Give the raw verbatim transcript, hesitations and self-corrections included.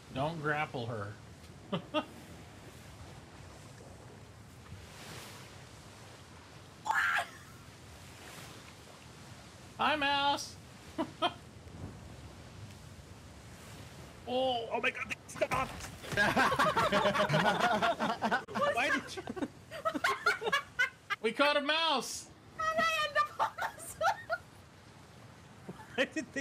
Don't grapple her. Hi, mouse. Oh, oh my god, they stopped! Why did you... We caught a mouse! And I end up on the Why did they